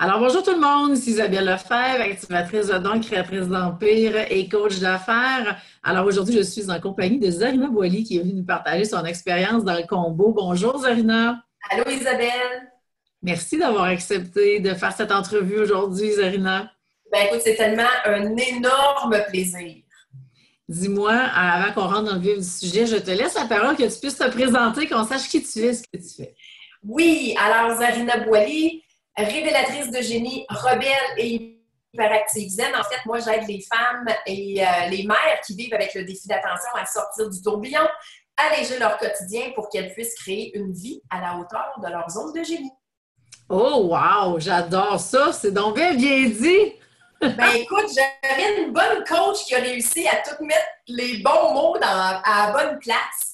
Alors, bonjour tout le monde, ici Isabelle Lefebvre, activatrice de dons, créatrice d'empire et coach d'affaires. Alors, aujourd'hui, je suis en compagnie de Zarina Boily qui est venue nous partager son expérience dans le combo. Bonjour Zarina. Allô Isabelle? Merci d'avoir accepté de faire cette entrevue aujourd'hui, Zarina. Ben écoute, c'est tellement un énorme plaisir. Dis-moi, avant qu'on rentre dans le vif du sujet, je te laisse la parole que tu puisses te présenter, qu'on sache qui tu es, ce que tu fais. Oui, alors Zarina Boily, révélatrice de génie, rebelle et hyperactive zen. En fait, moi, j'aide les femmes et les mères qui vivent avec le défi d'attention à sortir du tourbillon, alléger leur quotidien pour qu'elles puissent créer une vie à la hauteur de leur zone de génie. Oh, wow, j'adore ça, c'est donc bien dit. Ben écoute, j'avais une bonne coach qui a réussi à tout mettre les bons mots à la bonne place.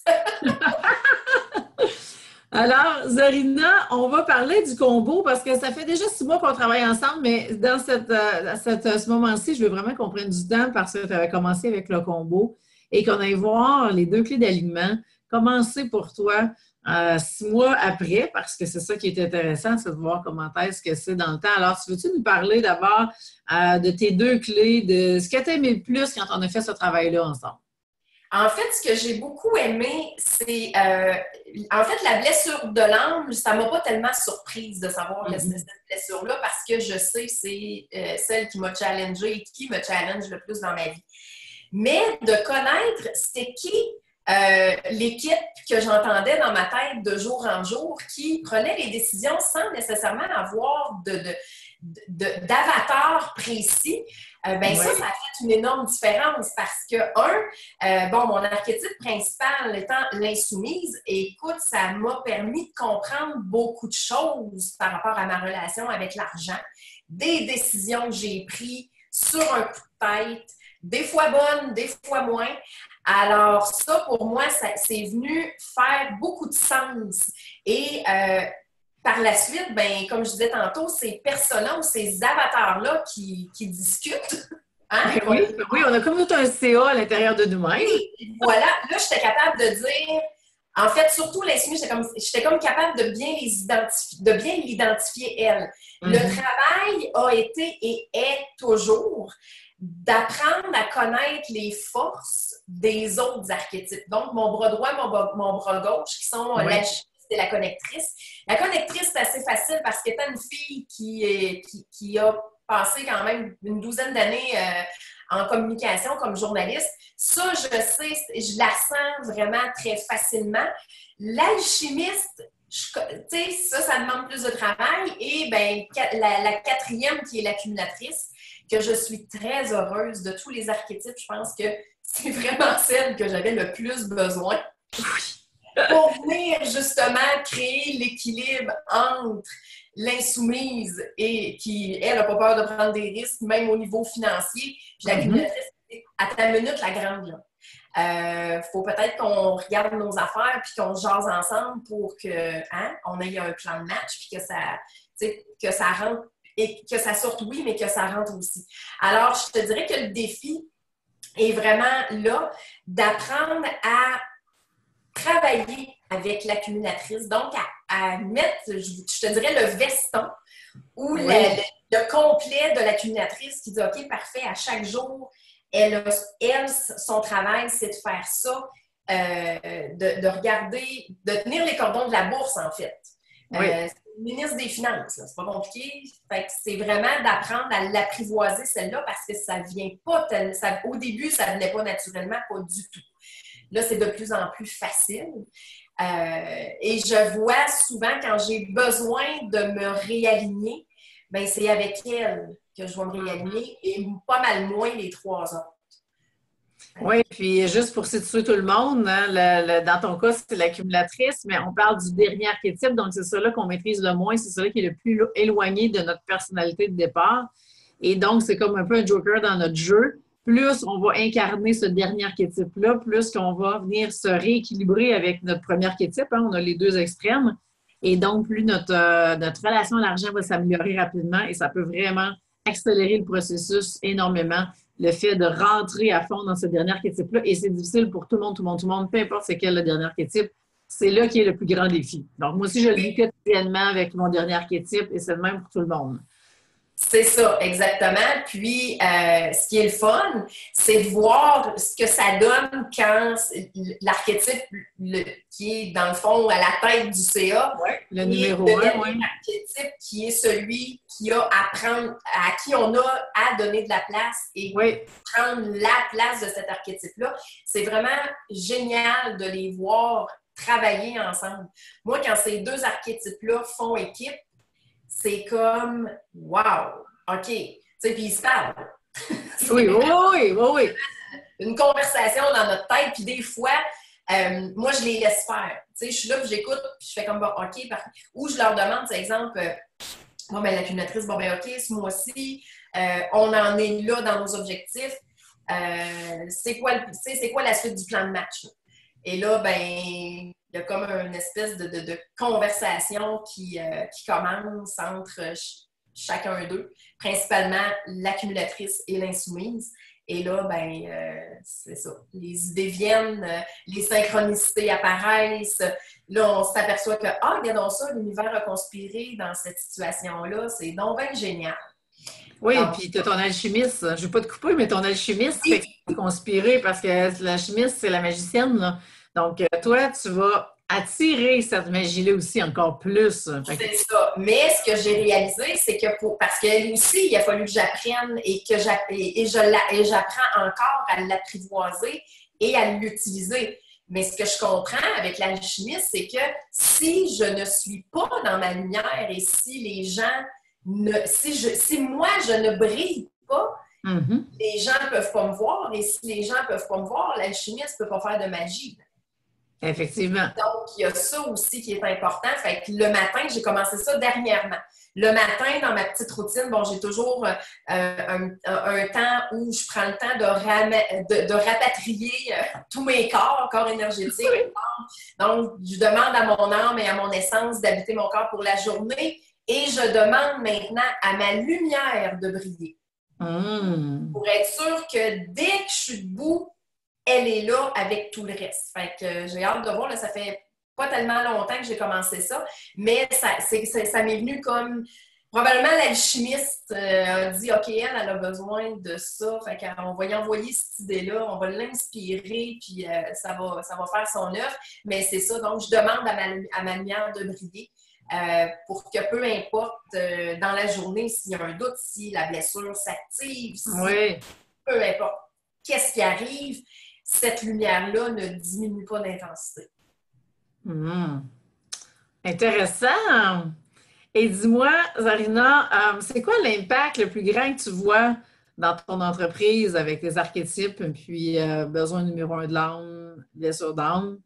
Alors, Zarina, on va parler du combo parce que ça fait déjà 6 mois qu'on travaille ensemble, mais dans ce moment-ci, je veux vraiment qu'on prenne du temps parce que tu avais commencé avec le combo et qu'on aille voir les 2 clés d'alignement. Comment c'est pour toi 6 mois après, parce que c'est ça qui est intéressant, c'est de voir comment est-ce que c'est dans le temps. Alors, tu veux-tu nous parler d'abord de tes 2 clés, de ce que tu as aimé le plus quand on a fait ce travail-là ensemble? En fait, ce que j'ai beaucoup aimé, c'est en fait la blessure de l'âme, ça m'a pas tellement surprise de savoir que c'était cette blessure-là parce que je sais que c'est celle qui m'a challengée et qui me challenge le plus dans ma vie. Mais de connaître c'était qui l'équipe que j'entendais dans ma tête de jour en jour qui prenait les décisions sans nécessairement avoir d'avatar précis, ben ça a fait une énorme différence parce que, bon, mon archétype principal étant l'insoumise, et écoute, ça m'a permis de comprendre beaucoup de choses par rapport à ma relation avec l'argent, des décisions que j'ai prises sur un coup de tête, des fois bonnes, des fois moins. Alors ça, pour moi, c'est venu faire beaucoup de sens. Et par la suite, ben, comme je disais tantôt, ces personas ou ces avatars-là qui discutent. Hein, Ben oui, ben oui, on a comme tout un CA à l'intérieur de nous-mêmes. et voilà, là, j'étais capable de dire, en fait, surtout les soumis, j'étais comme capable de bien les identifier, de bien l'identifier, elle. Le travail a été et est toujours d'apprendre à connaître les forces des autres archétypes. Donc, mon bras droit, mon bras gauche, qui sont la c'est la connectrice. La connectrice, c'est assez facile parce que tu une fille qui a passé quand même une douzaine d'années en communication comme journaliste. Ça, je sais, je la sens vraiment très facilement. L'alchimiste, tu sais, ça demande plus de travail. Et ben, la quatrième, qui est l'accumulatrice, que je suis très heureuse de tous les archétypes. Je pense que c'est vraiment celle que j'avais le plus besoin pour venir justement créer l'équilibre entre l'insoumise et qui, elle, n'a pas peur de prendre des risques, même au niveau financier. Puis l'accumulatrice, à ta minute, la grande, là. Faut peut-être qu'on regarde nos affaires puis qu'on jase ensemble pour que, on ait un plan de match puis que ça rentre et que ça sorte, oui, mais que ça rentre aussi. Alors, je te dirais que le défi est vraiment là d'apprendre à travailler avec l'accumulatrice, donc à mettre, je te dirais, le veston ou le complet de l'accumulatrice qui dit, OK, parfait, à chaque jour, elle, son travail, c'est de faire ça, de regarder, de tenir les cordons de la bourse, en fait. C'est le ministre des Finances, c'est pas compliqué. Fait que c'est vraiment d'apprendre à l'apprivoiser, celle-là, parce que ça vient pas tellement. Au début, ça venait pas naturellement, pas du tout. Là, c'est de plus en plus facile. Et je vois souvent, quand j'ai besoin de me réaligner, ben c'est avec elle que je vais me réaligner et pas mal moins les 3 autres. Oui, puis juste pour situer tout le monde, hein, dans ton cas, c'est l'accumulatrice, mais on parle du dernier archétype, donc c'est celui-là qu'on maîtrise le moins, c'est celui qui est le plus éloigné de notre personnalité de départ. Et donc, c'est comme un peu un joker dans notre jeu. Plus on va incarner ce dernier archétype-là, plus qu'on va venir se rééquilibrer avec notre premier archétype. Hein, on a les 2 extrêmes. Et donc, plus notre relation à l'argent va s'améliorer rapidement et ça peut vraiment accélérer le processus énormément, le fait de rentrer à fond dans ce dernier archétype-là. Et c'est difficile pour tout le monde, tout le monde, tout le monde, peu importe c'est quel le dernier archétype. C'est là qui est le plus grand défi. Donc, moi aussi, je le vis quotidiennement avec mon dernier archétype et c'est le même pour tout le monde. C'est ça, exactement. Puis, ce qui est le fun, c'est de voir ce que ça donne quand l'archétype qui est, dans le fond, à la tête du CA, ouais, le et numéro le 1, dernier oui. archétype qui est celui qui a à prendre, à qui on a à donner de la place et Oui. prendre la place de cet archétype-là. C'est vraiment génial de les voir travailler ensemble. Moi, quand ces deux archétypes-là font équipe, c'est comme wow! OK. Tu sais, puis ils se parlent. Oui, oui, oui, oui. Une conversation dans notre tête, puis des fois, moi, je les laisse faire. Tu sais, je suis là, puis j'écoute, puis je fais comme bon, OK, ou je leur demande, par exemple, bon, ben, l'accumulatrice, bon, ben, OK, ce mois-ci, on en est là dans nos objectifs. C'est quoi la suite du plan de match? Là? Et là, ben, il y a comme une espèce de conversation qui commence entre chacun d'eux, principalement l'accumulatrice et l'insoumise. Et là, ben, c'est ça. Les idées viennent, les synchronicités apparaissent. Là, on s'aperçoit que, ah, regardons ça, l'univers a conspiré dans cette situation-là. C'est donc bien génial. Oui, puis tu as ton alchimiste. Je ne veux pas te couper, mais ton alchimiste fait conspirer parce que l'alchimiste, c'est la magicienne, là. Donc, toi, tu vas attirer cette magie-là aussi encore plus. C'est ça. Mais ce que j'ai réalisé, c'est que parce qu'elle aussi, il a fallu que j'apprenne et que j'apprends encore à l'apprivoiser et à l'utiliser. Mais ce que je comprends avec l'alchimiste, c'est que si je ne suis pas dans ma lumière et si les gens si moi je ne brille pas, les gens ne peuvent pas me voir. Et si les gens ne peuvent pas me voir, l'alchimiste ne peut pas faire de magie. Effectivement. Donc, il y a ça aussi qui est important. Fait que le matin, j'ai commencé ça dernièrement. Le matin, dans ma petite routine, bon, j'ai toujours un temps où je prends le temps de rapatrier tous mes corps énergétiques. Donc, je demande à mon âme et à mon essence d'habiter mon corps pour la journée. Et je demande maintenant à ma lumière de briller. Pour être sûre que dès que je suis debout, elle est là avec tout le reste. Fait que j'ai hâte de voir. Là, ça fait pas tellement longtemps que j'ai commencé ça, mais ça m'est venu comme... Probablement l'alchimiste a dit « OK, elle a besoin de ça. » Fait qu'on va y envoyer cette idée-là, on va l'inspirer, puis ça va faire son œuvre. Mais c'est ça. Donc, je demande à ma lumière de briller. Pour que peu importe dans la journée s'il y a un doute, si la blessure s'active, peu importe qu'est-ce qui arrive, cette lumière-là ne diminue pas d'intensité. Intéressant! Et dis-moi, Zarina, c'est quoi l'impact le plus grand que tu vois dans ton entreprise avec tes archétypes, puis besoin numéro 1 de l'âme, blessure d'âme?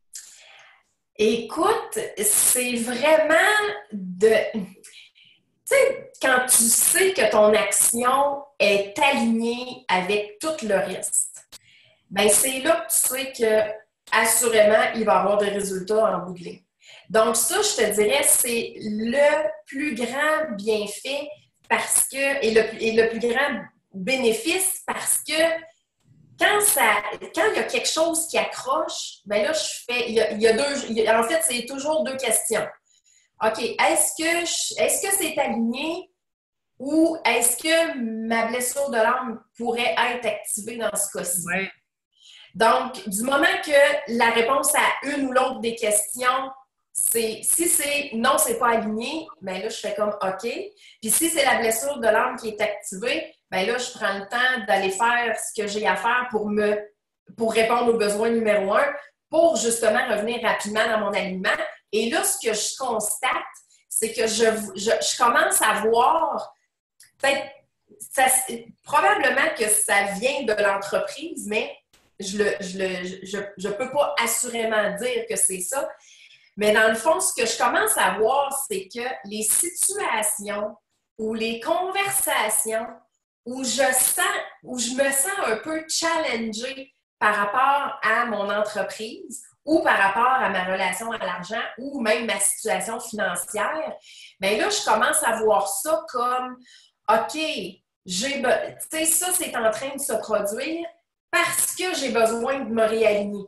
Écoute, c'est vraiment de... Tu sais, quand tu sais que ton action est alignée avec tout le reste, bien, c'est là que tu sais que, assurément, il va y avoir des résultats en bout de ligne. Donc, ça, je te dirais, c'est le plus grand bienfait parce que, et le plus grand bénéfice parce que quand il y a quelque chose qui accroche, bien là, en fait, c'est toujours deux questions. OK, est-ce que c'est aligné ou est-ce que ma blessure de l'âme pourrait être activée dans ce cas-ci? Oui. Donc, du moment que la réponse à une ou l'autre des questions, si c'est non, c'est pas aligné, bien là, je fais comme OK. Puis si c'est la blessure de l'âme qui est activée, bien là, je prends le temps d'aller faire ce que j'ai à faire pour répondre aux besoins numéro 1, pour justement revenir rapidement dans mon alignement. Et là, ce que je constate, c'est que je commence à voir, peut-être, probablement que ça vient de l'entreprise, mais je peux pas assurément dire que c'est ça. Mais dans le fond, ce que je commence à voir, c'est que les situations ou les conversations où je me sens un peu challengée par rapport à mon entreprise ou par rapport à ma relation à l'argent ou même ma situation financière, bien là, je commence à voir ça comme OK, tu sais, ça, c'est en train de se produire parce que j'ai besoin de me réaligner.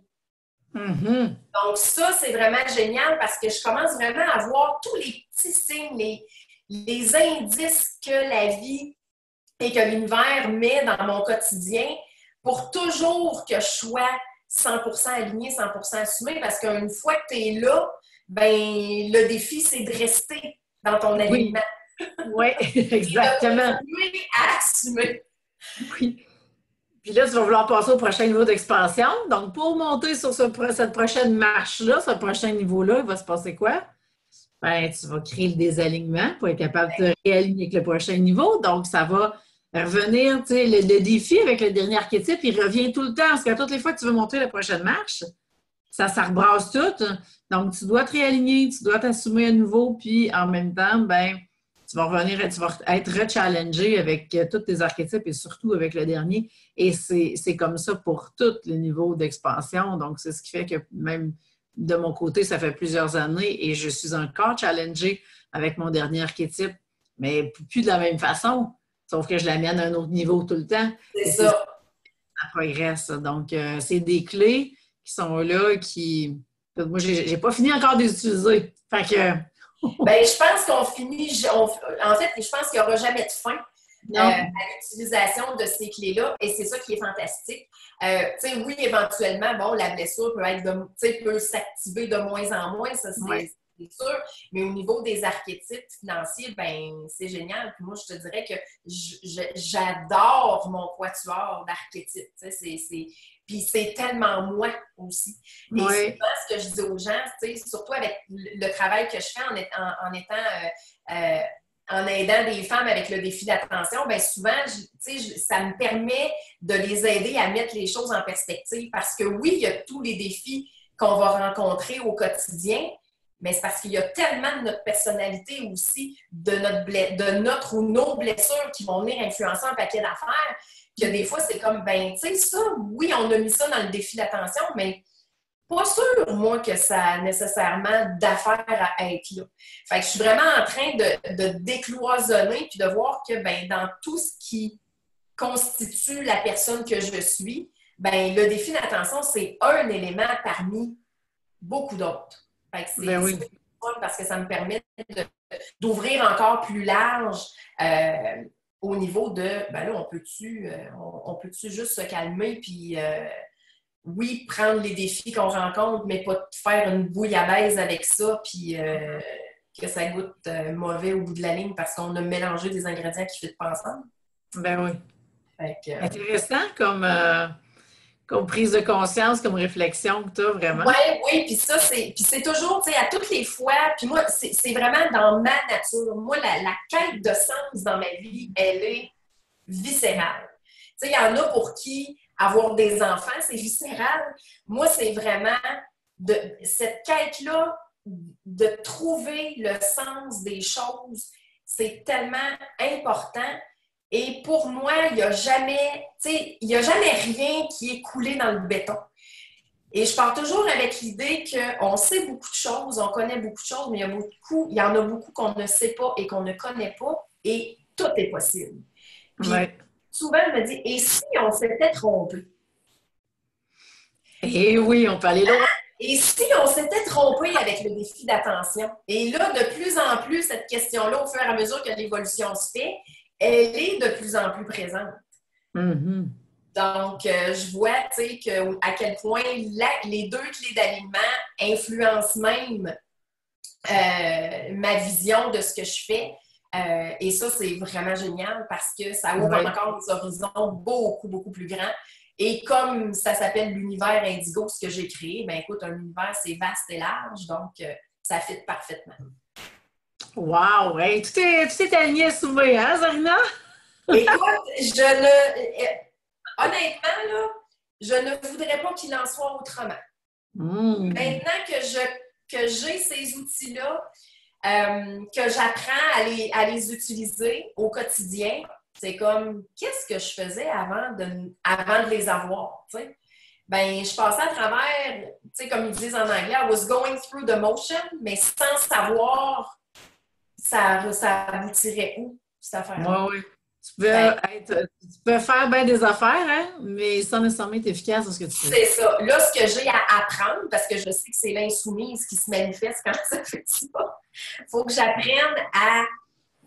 Donc, ça, c'est vraiment génial parce que je commence vraiment à voir tous les petits signes, les indices que la vie et que l'univers met dans mon quotidien pour toujours que je sois 100% alignée, 100% assumée, parce qu'une fois que tu es là, ben le défi, c'est de rester dans ton alignement. Oui, exactement. Et de continuer à assumer. Oui. Puis là, tu vas vouloir passer au prochain niveau d'expansion. Donc, pour monter sur cette prochaine marche-là, ce prochain niveau-là, il va se passer quoi? Ben, tu vas créer le désalignement pour être capable de te réaligner avec le prochain niveau. Donc, ça va revenir, tu sais, le défi avec le dernier archétype, il revient tout le temps. Parce que toutes les fois que tu veux monter la prochaine marche, ça rebrasse tout. Donc, tu dois te réaligner, tu dois t'assumer à nouveau, puis en même temps, ben, tu vas revenir, tu vas être rechallengé avec tous tes archétypes et surtout avec le dernier. Et c'est comme ça pour tous les niveaux d'expansion. Donc, c'est ce qui fait que même de mon côté, ça fait plusieurs années et je suis encore challengée avec mon dernier archétype, mais plus de la même façon, sauf que je l'amène à un autre niveau tout le temps. C'est ça. Ça progresse. Donc, c'est des clés qui sont là, qui... Moi, j'ai pas fini encore de les utiliser. Fait que... Ben, je pense qu'on finit... En fait, je pense qu'il n'y aura jamais de fin à l'utilisation de ces clés-là. Et c'est ça qui est fantastique. Tu sais, oui, éventuellement, bon, la blessure peut s'activer de moins en moins, ça c'est sûr. Mais au niveau des archétypes financiers, ben c'est génial. Puis moi, je te dirais que j'adore mon quatuor d'archétypes. Puis c'est tellement moi aussi. Et souvent, ce que je dis aux gens, surtout avec le travail que je fais en aidant des femmes avec le défi d'attention, bien souvent, ça me permet de les aider à mettre les choses en perspective. Parce que oui, il y a tous les défis qu'on va rencontrer au quotidien, mais c'est parce qu'il y a tellement de notre personnalité aussi, de notre ou nos blessures qui vont venir influencer un paquet d'affaires, que des fois, c'est comme, ben, tu sais, ça, oui, on a mis ça dans le défi d'attention, mais pas sûr, moi, que ça a nécessairement d'affaires à être là. Fait que je suis vraiment en train de décloisonner puis de voir que, ben, dans tout ce qui constitue la personne que je suis, ben, le défi d'attention, c'est un élément parmi beaucoup d'autres. Fait que c'est fun parce que ça me permet d'ouvrir encore plus large au niveau de, ben là, on peut-tu juste se calmer puis, oui, prendre les défis qu'on rencontre, mais pas faire une bouillabaisse avec ça puis que ça goûte mauvais au bout de la ligne parce qu'on a mélangé des ingrédients qui ne fitent pas ensemble. Ben oui. Intéressant comme prise de conscience, comme réflexion que tu as vraiment. Oui, puis ça, c'est toujours, tu sais, à toutes les fois, puis moi, c'est vraiment dans ma nature. Moi, la quête de sens dans ma vie, elle est viscérale. Tu sais, il y en a pour qui avoir des enfants, c'est viscéral. Moi, c'est vraiment cette quête-là de trouver le sens des choses, c'est tellement important. Et pour moi, il n'y a jamais rien qui est coulé dans le béton. Et je pars toujours avec l'idée qu'on sait beaucoup de choses, on connaît beaucoup de choses, mais il y en a beaucoup qu'on ne sait pas et qu'on ne connaît pas, et tout est possible. Puis, souvent, je me dis, et si on s'était trompé? Eh oui, on peut aller loin. Et si on s'était trompé avec le défi d'attention? Et là, de plus en plus, cette question-là, au fur et à mesure que l'évolution se fait, elle est de plus en plus présente. Mm-hmm. Donc, je vois, tu sais, à quel point les deux clés d'alignement influencent même ma vision de ce que je fais. Et ça, c'est vraiment génial parce que ça ouvre encore des horizons beaucoup, beaucoup plus grands. Et comme ça s'appelle l'univers indigo, ce que j'ai créé, ben écoute, un univers, c'est vaste et large, donc ça fit parfaitement. Wow! Hey, tout est aligné souvé, hein, Zarina? Écoute, honnêtement, là, je ne voudrais pas qu'il en soit autrement. Maintenant que j'ai ces outils-là, que j'apprends à les utiliser au quotidien, c'est comme, qu'est-ce que je faisais avant de les avoir, tu sais? Ben, je passais à travers, tu sais, comme ils disent en anglais, I was going through the motion, mais sans savoir ça aboutirait où, cette affaire-là. Oui. Tu peux faire bien des affaires, hein, mais sans nécessairement être efficace dans ce que tu fais. C'est ça. Là, ce que j'ai à apprendre, parce que je sais que c'est l'insoumise qui se manifeste quand ça fait ça, il faut que j'apprenne à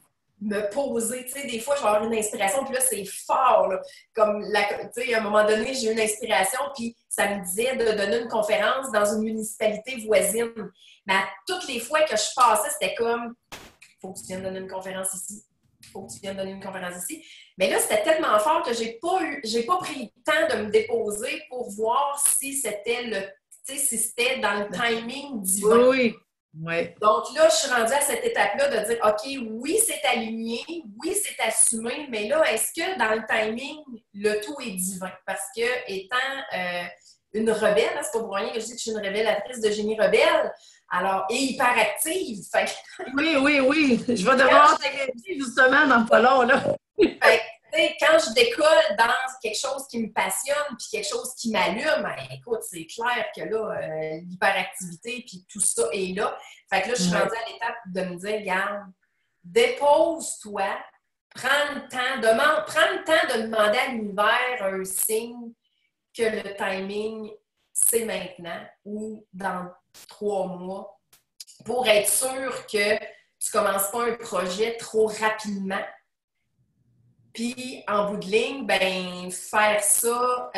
me poser. Tu sais, des fois, je vais avoir une inspiration, puis là, c'est fort. Là. Comme, tu sais, à un moment donné, j'ai eu une inspiration, puis ça me disait de donner une conférence dans une municipalité voisine. Mais à toutes les fois que je passais, c'était comme, faut que tu viennes donner une conférence ici. Faut que tu viennes donner une conférence ici. Mais là, c'était tellement fort que j'ai pas pris le temps de me déposer pour voir si c'était si c'était dans le timing divin. Oui, oui. Donc là, je suis rendue à cette étape-là de dire, OK, oui, c'est aligné, oui, c'est assumé, mais là, est-ce que dans le timing, le tout est divin? Parce que étant une rebelle, hein, c'est pas pour rien que je dis que je suis une révélatrice de génie rebelle, alors, et hyperactive. Fait Oui. Je vais devoir t'agresser justement dans pas long, là. Fait quand je décolle dans quelque chose qui me passionne puis quelque chose qui m'allume, ben, écoute, c'est clair que là, l'hyperactivité puis tout ça est là. Fait que là, je suis rendue à l'étape de me dire, regarde, dépose-toi, prends le temps de demander à l'univers un signe que le timing, c'est maintenant ou dans 3 mois pour être sûr que tu ne commences pas un projet trop rapidement. Puis, en bout de ligne, ben faire ça,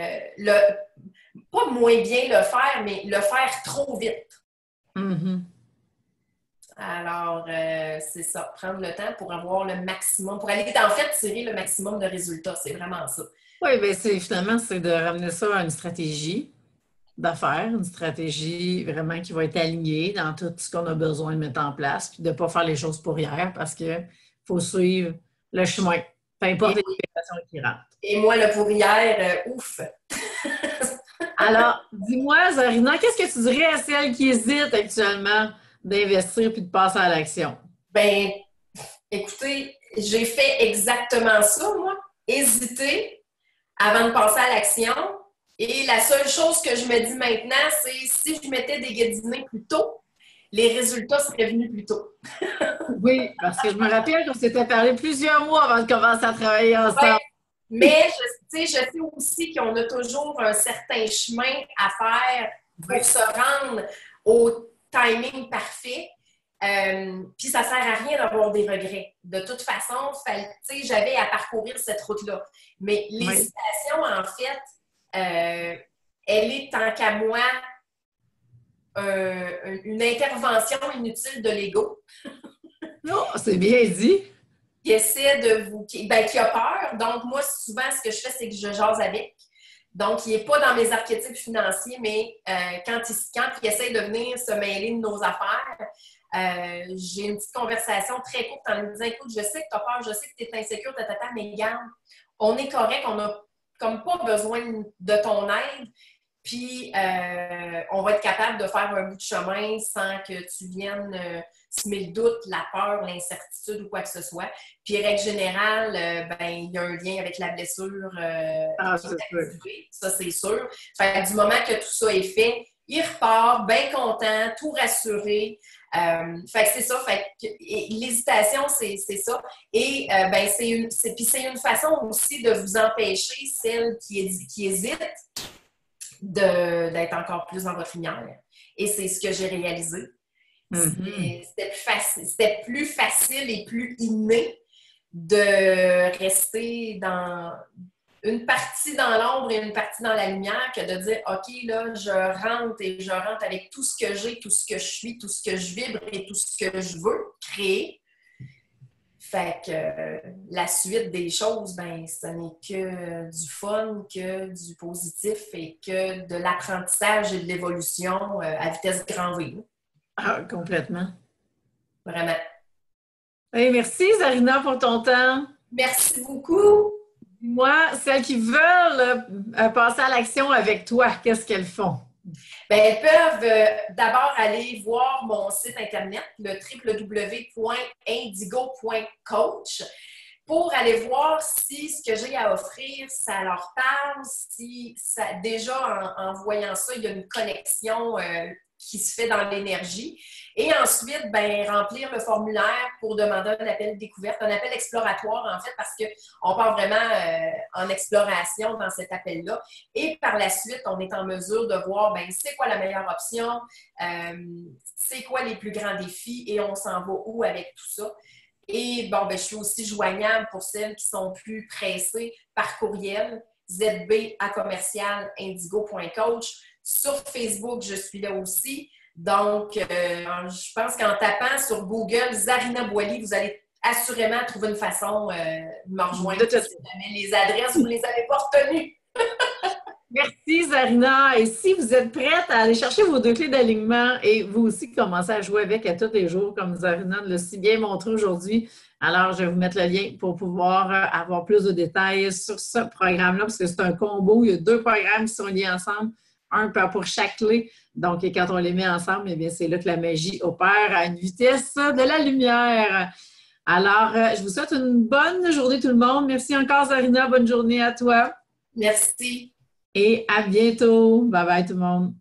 pas moins bien le faire, mais le faire trop vite. Mm-hmm. Alors, c'est ça, prendre le temps pour avoir le maximum, pour aller en fait tirer le maximum de résultats. C'est vraiment ça. Oui, bien, finalement, c'est de ramener ça à une stratégie d'affaires, une stratégie vraiment qui va être alignée dans tout ce qu'on a besoin de mettre en place, puis de ne pas faire les choses pour hier parce qu'il faut suivre le chemin, peu importe les situations qui rentrent. Et moi, le pour hier, ouf! Alors, dis-moi, Zarina, qu'est-ce que tu dirais à celles qui hésitent actuellement d'investir puis de passer à l'action? Ben, écoutez, j'ai fait exactement ça, moi. Hésiter avant de passer à l'action. Et la seule chose que je me dis maintenant, c'est si je m'étais déguédinée plus tôt, les résultats seraient venus plus tôt. Oui, parce que je me rappelle qu'on s'était parlé plusieurs mois avant de commencer à travailler ensemble. Ouais, mais je sais aussi qu'on a toujours un certain chemin à faire pour se rendre au timing parfait. Puis ça ne sert à rien d'avoir des regrets. De toute façon, j'avais à parcourir cette route-là. Mais l'hésitation, en fait, elle est, tant qu'à moi, une intervention inutile de l'ego. Non, c'est bien dit. Qui essaie de vous... qui a peur. Donc, moi, souvent, ce que je fais, c'est que je jase avec. Donc, il n'est pas dans mes archétypes financiers, mais quand il essaie de venir se mêler de nos affaires, j'ai une petite conversation très courte en lui disant, écoute, je sais que tu as peur, je sais que tu es insécure, mais regarde, on est correct, on n'a comme pas besoin de ton aide. Puis, on va être capable de faire un bout de chemin sans que tu viennes semer le doute, la peur, l'incertitude ou quoi que ce soit. Puis, règle générale, il y a un lien avec la blessure qui est activée. Ça, c'est sûr. Fait que du moment que tout ça est fait, il repart bien content, tout rassuré. Fait que c'est ça. Fait que l'hésitation, c'est ça. Et c'est une façon aussi de vous empêcher, celles qui hésitent, d'être encore plus dans votre lumière. Et c'est ce que j'ai réalisé. Mm-hmm. C'était plus facile et plus inné de rester dans une partie dans l'ombre et une partie dans la lumière que de dire, OK, là, je rentre avec tout ce que j'ai, tout ce que je suis, tout ce que je vibre et tout ce que je veux créer. Fait que la suite des choses, ce n'est que du fun, que du positif et que de l'apprentissage et de l'évolution à vitesse grand V. Ah, complètement. Vraiment. Hey, merci, Zarina, pour ton temps. Merci beaucoup. Moi, celles qui veulent passer à l'action avec toi, qu'est-ce qu'elles font? Elles peuvent d'abord aller voir mon site internet, le www.indigo.coach, pour aller voir si ce que j'ai à offrir, ça leur parle, si ça, déjà en voyant ça, il y a une connexion qui se fait dans l'énergie. Et ensuite, remplir le formulaire pour demander un appel découverte, un appel exploratoire, en fait, parce qu'on part vraiment en exploration dans cet appel-là. Et par la suite, on est en mesure de voir, c'est quoi la meilleure option, c'est quoi les plus grands défis et on s'en va où avec tout ça. Et bon, ben, je suis aussi joignable pour celles qui sont plus pressées par courriel, zb@indigo.coach. Sur Facebook, je suis là aussi. Donc, je pense qu'en tapant sur Google Zarina Boily, vous allez assurément trouver une façon de me rejoindre. Si jamais les adresses, vous ne les avez pas retenues. Merci, Zarina. Et si vous êtes prête à aller chercher vos 2 clés d'alignement et vous aussi commencer à jouer avec à tous les jours, comme Zarina l'a si bien montré aujourd'hui, alors je vais vous mettre le lien pour pouvoir avoir plus de détails sur ce programme-là, parce que c'est un combo. Il y a 2 programmes qui sont liés ensemble, un pour chaque clé. Donc, quand on les met ensemble, eh bien, c'est là que la magie opère à une vitesse de la lumière. Alors, je vous souhaite une bonne journée tout le monde. Merci encore, Zarina. Bonne journée à toi. Merci. Et à bientôt. Bye bye tout le monde.